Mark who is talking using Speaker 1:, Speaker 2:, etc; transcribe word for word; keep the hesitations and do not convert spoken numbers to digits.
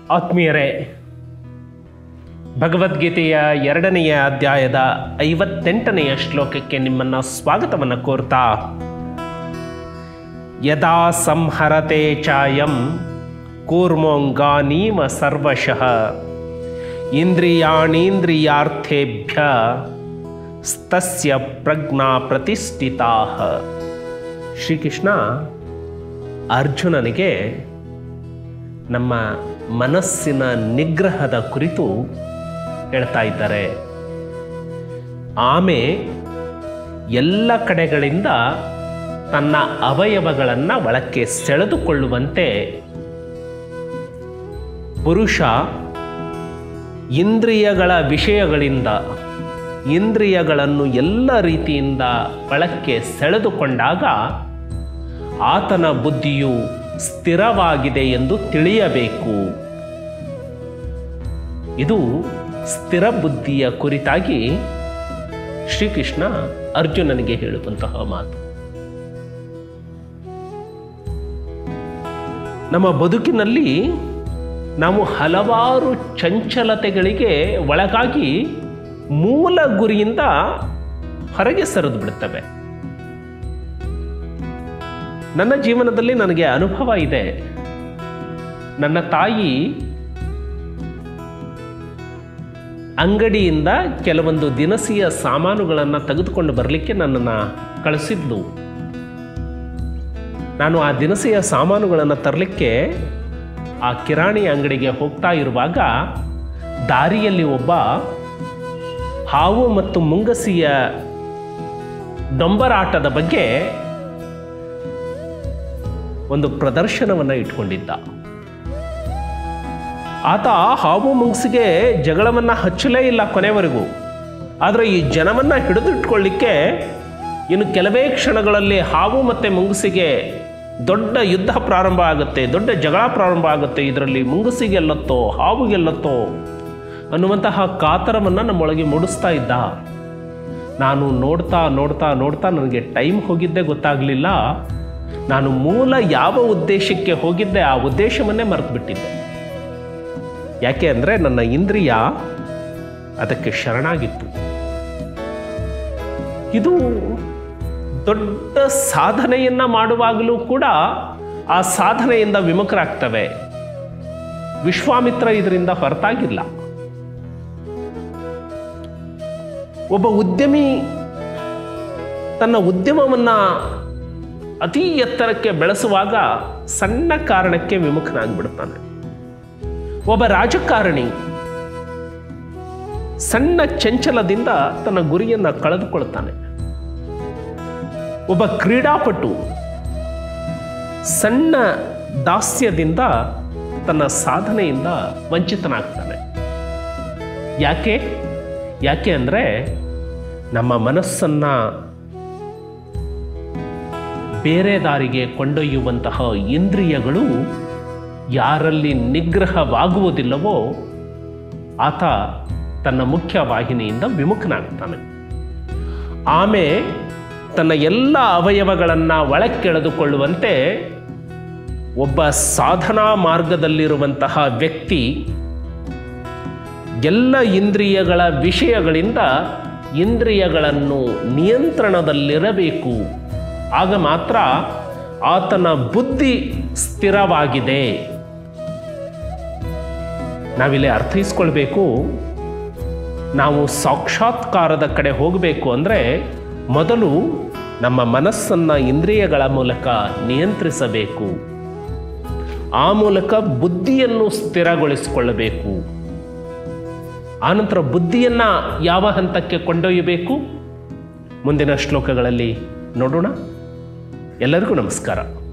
Speaker 1: ಆತ್ಮೀಯರೇ, ಭಗವದ್ಗೀತೆಯ ಎರಡನೆಯ ಅಧ್ಯಾಯದ ಐವತ್ತೆಂಟನೆಯ ಶ್ಲೋಕಕ್ಕೆ ನಿಮ್ಮನ್ನು ಸ್ವಾಗತವನ್ನು ಕೋರ್ತಾ, ಯದಾ ಸಂಹರತೆ ಚಾಯಂ ಕೂರ್ಮೋಂಗಾನೀಮ ಸರ್ವಶಃ ಇಂದ್ರಿಯಾಣೀಂದ್ರಿಯಾರ್ಥೇಭ್ಯ ಸ್ತಸ್ಯ ಪ್ರಜ್ಞಾ ಪ್ರತಿಷ್ಠಿತಾ. ಶ್ರೀಕೃಷ್ಣ ಅರ್ಜುನನಿಗೆ ನಮ್ಮ ಮನಸ್ಸಿನ ನಿಗ್ರಹದ ಕುರಿತು ಹೇಳ್ತಾ ಇದ್ದಾರೆ. ಆಮೆ ಎಲ್ಲ ಕಡೆಗಳಿಂದ ತನ್ನ ಅವಯವಗಳನ್ನು ಒಳಕ್ಕೆ ಸೆಳೆದುಕೊಳ್ಳುವಂತೆ ಪುರುಷ ಇಂದ್ರಿಯಗಳ ವಿಷಯಗಳಿಂದ ಇಂದ್ರಿಯಗಳನ್ನು ಎಲ್ಲ ರೀತಿಯಿಂದ ಒಳಕ್ಕೆ ಸೆಳೆದುಕೊಂಡಾಗ ಆತನ ಬುದ್ಧಿಯು ಸ್ಥಿರವಾಗಿದೆ ಎಂದು ತಿಳಿಯಬೇಕು. ಇದು ಸ್ಥಿರ ಬುದ್ಧಿಯ ಕುರಿತಾಗಿ ಶ್ರೀಕೃಷ್ಣ ಅರ್ಜುನನಿಗೆ ಹೇಳುವಂತಹ ಮಾತು. ನಮ್ಮ ಬದುಕಿನಲ್ಲಿ ನಾವು ಹಲವಾರು ಚಂಚಲತೆಗಳಿಗೆ ಒಳಗಾಗಿ ಮೂಲ ಗುರಿಯಿಂದ ಹೊರಗೆ ಸರಿದು ಬಿಡುತ್ತವೆ. ನನ್ನ ಜೀವನದಲ್ಲಿ ನನಗೆ ಅನುಭವ ಇದೆ. ನನ್ನ ತಾಯಿ ಅಂಗಡಿಯಿಂದ ಕೆಲವೊಂದು ದಿನಸಿಯ ಸಾಮಾನುಗಳನ್ನು ತೆಗೆದುಕೊಂಡು ಬರಲಿಕ್ಕೆ ನನ್ನನ್ನು ಕಳಿಸಿದ್ಲು. ನಾನು ಆ ದಿನಸಿಯ ಸಾಮಾನುಗಳನ್ನು ತರಲಿಕ್ಕೆ ಆ ಕಿರಾಣಿ ಅಂಗಡಿಗೆ ಹೋಗ್ತಾ ಇರುವಾಗ ದಾರಿಯಲ್ಲಿ ಒಬ್ಬ ಹಾವು ಮತ್ತು ಮುಂಗಸಿಯ ಡೊಂಬರಾಟದ ಬಗ್ಗೆ ಒಂದು ಪ್ರದರ್ಶನವನ್ನು ಇಟ್ಕೊಂಡಿದ್ದ. ಆತ ಹಾವು ಮುಂಗಸಿಗೆ ಜಗಳವನ್ನು ಹಚ್ಚಲೇ ಇಲ್ಲ ಕೊನೆವರೆಗೂ. ಆದರೆ ಈ ಜನವನ್ನು ಹಿಡಿದಿಟ್ಕೊಳ್ಳಿಕ್ಕೆ ಇನ್ನು ಕೆಲವೇ ಕ್ಷಣಗಳಲ್ಲಿ ಹಾವು ಮತ್ತು ಮುಂಗಸಿಗೆ ದೊಡ್ಡ ಯುದ್ಧ ಪ್ರಾರಂಭ ಆಗುತ್ತೆ, ದೊಡ್ಡ ಜಗಳ ಪ್ರಾರಂಭ ಆಗುತ್ತೆ. ಇದರಲ್ಲಿ ಮುಂಗಸಿ ಗೆಲ್ಲತ್ತೋ ಹಾವು ಗೆಲ್ಲತ್ತೋ ಅನ್ನುವಂತಹ ಕಾತರವನ್ನು ನಮ್ಮೊಳಗೆ ಮೂಡಿಸ್ತಾ ಇದ್ದ. ನಾನು ನೋಡ್ತಾ ನೋಡ್ತಾ ನೋಡ್ತಾ ನನಗೆ ಟೈಮ್ ಹೋಗಿದ್ದೇ ಗೊತ್ತಾಗಲಿಲ್ಲ. ನಾನು ಮೂಲ ಯಾವ ಉದ್ದೇಶಕ್ಕೆ ಹೋಗಿದ್ದೆ ಆ ಉದ್ದೇಶವನ್ನೇ ಮರೆತು ಬಿಟ್ಟಿದ್ದೆ. ಯಾಕೆ ಅಂದರೆ ನನ್ನ ಇಂದ್ರಿಯ ಅದಕ್ಕೆ ಶರಣಾಗಿತ್ತು. ಇದು ದೊಡ್ಡ ಸಾಧನೆಯನ್ನ ಮಾಡುವಾಗಲೂ ಕೂಡ ಆ ಸಾಧನೆಯಿಂದ ವಿಮುಖರಾಗ್ತವೆ. ವಿಶ್ವಾಮಿತ್ರ ಇದರಿಂದ ಹೊರತಾಗಿಲ್ಲ. ಒಬ್ಬ ಉದ್ಯಮಿ ತನ್ನ ಉದ್ಯಮವನ್ನ ಅತಿ ಎತ್ತರಕ್ಕೆ ಬೆಳೆಸುವಾಗ ಸಣ್ಣ ಕಾರಣಕ್ಕೆ ವಿಮುಖನಾಗ್ಬಿಡ್ತಾನೆ. ಒಬ್ಬ ರಾಜಕಾರಣಿ ಸಣ್ಣ ಚಂಚಲದಿಂದ ತನ್ನ ಗುರಿಯನ್ನು ಕಳೆದುಕೊಳ್ತಾನೆ. ಒಬ್ಬ ಕ್ರೀಡಾಪಟು ಸಣ್ಣ ದಾಸ್ಯದಿಂದ ತನ್ನ ಸಾಧನೆಯಿಂದ ವಂಚಿತನಾಗ್ತಾನೆ. ಯಾಕೆ ಯಾಕೆ ಅಂದರೆ ನಮ್ಮ ಮನಸ್ಸನ್ನು ಬೇರೆ ದಾರಿಗೆ ಕೊಂಡೊಯ್ಯುವಂತಹ ಇಂದ್ರಿಯಗಳು ಯಾರಲ್ಲಿ ನಿಗ್ರಹವಾಗುವುದಿಲ್ಲವೋ ಆತ ತನ್ನ ಮುಖ್ಯ ವಾಹಿನಿಯಿಂದ ವಿಮುಖನಾಗ್ತಾನೆ. ಆಮೆ ತನ್ನ ಎಲ್ಲ ಅವಯವಗಳನ್ನು ಒಳಕ್ಕೆಳೆದುಕೊಳ್ಳುವಂತೆ ಒಬ್ಬ ಸಾಧನಾ ಮಾರ್ಗದಲ್ಲಿರುವಂತಹ ವ್ಯಕ್ತಿ ಎಲ್ಲ ಇಂದ್ರಿಯಗಳ ವಿಷಯಗಳಿಂದ ಇಂದ್ರಿಯಗಳನ್ನು ನಿಯಂತ್ರಣದಲ್ಲಿರಬೇಕು. ಆಗ ಮಾತ್ರ ಆತನ ಬುದ್ಧಿ ಸ್ಥಿರವಾಗಿದೆ. ನಾವಿಲ್ಲಿ ಅರ್ಥೈಸ್ಕೊಳ್ಬೇಕು, ನಾವು ಸಾಕ್ಷಾತ್ಕಾರದ ಕಡೆ ಹೋಗಬೇಕು ಅಂದರೆ ಮೊದಲು ನಮ್ಮ ಮನಸ್ಸನ್ನು ಇಂದ್ರಿಯಗಳ ಮೂಲಕ ನಿಯಂತ್ರಿಸಬೇಕು. ಆ ಮೂಲಕ ಬುದ್ಧಿಯನ್ನು ಸ್ಥಿರಗೊಳಿಸಿಕೊಳ್ಳಬೇಕು. ಆನಂತರ ಬುದ್ಧಿಯನ್ನು ಯಾವ ಹಂತಕ್ಕೆ ಕೊಂಡೊಯ್ಯಬೇಕು ಮುಂದಿನ ಶ್ಲೋಕಗಳಲ್ಲಿ ನೋಡೋಣ. ಎಲ್ಲರಿಗೂ ನಮಸ್ಕಾರ.